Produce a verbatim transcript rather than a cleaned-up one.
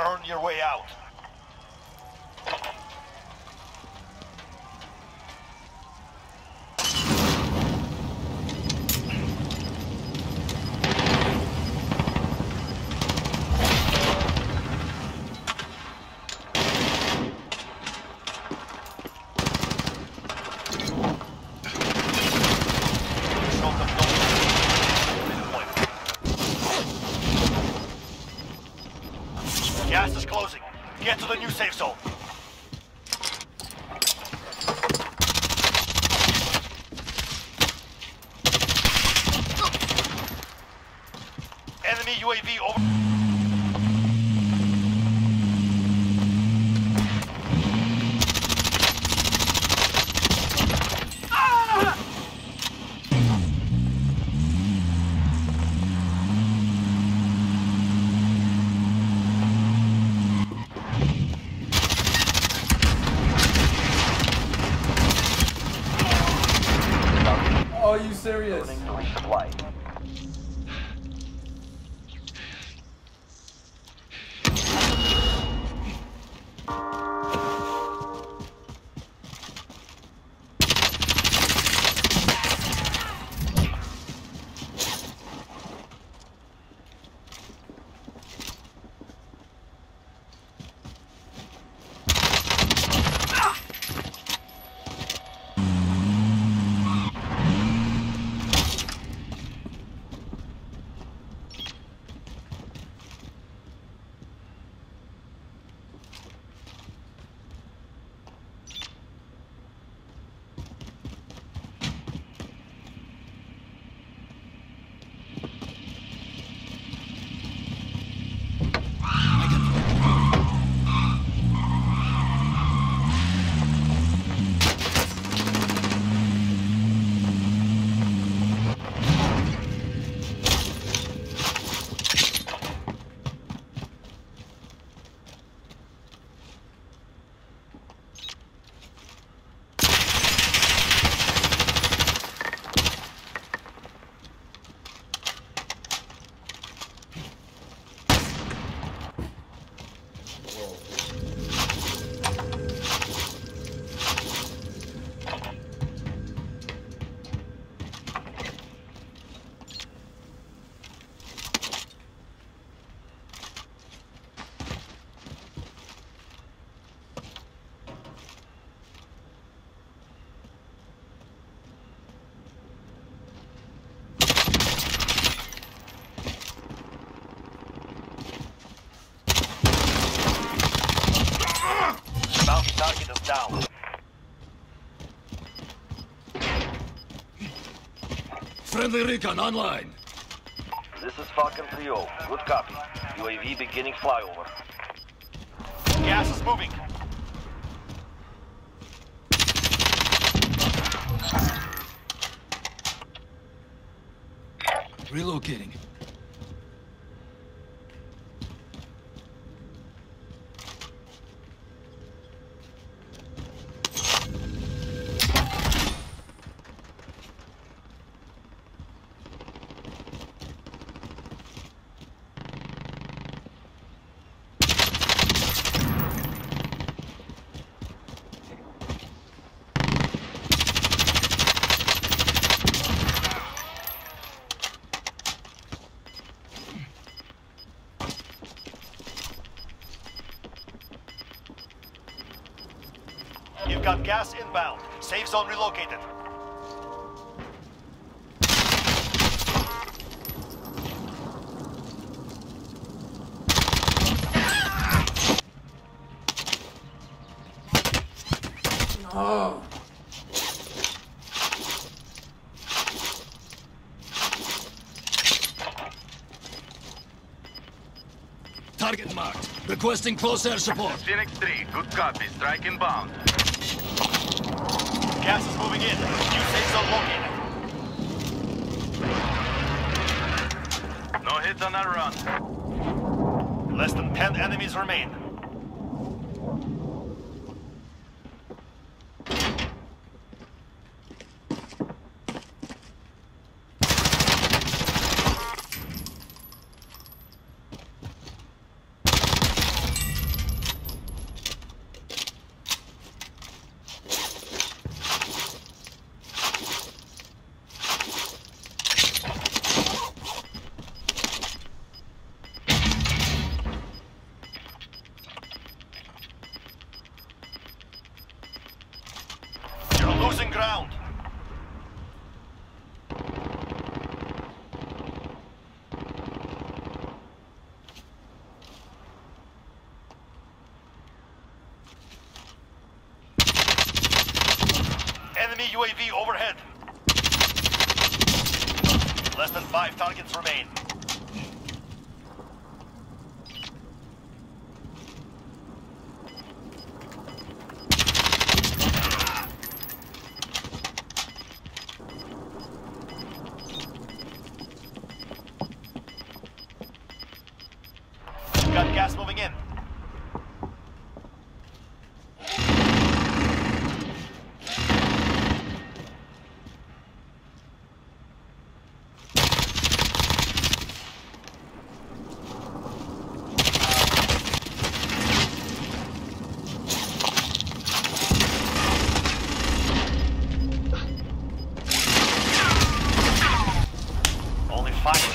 earn your way out. Gas is closing. Get to the new safe zone. Enemy U A V over. Are you serious? Resupply. Target is down. Friendly recon online. This is Falcon three oh. Good copy. U A V beginning flyover. Gas is moving. Relocating. You've got gas inbound. Safe zone relocated. Oh. Target marked. Requesting close air support. Phoenix three, good copy. Strike inbound. Gas is moving in. New safe zone located. No hits on our run. Less than ten enemies remain. losing ground. Enemy U A V overhead. Less than five targets remain. Got gas moving in. Only five.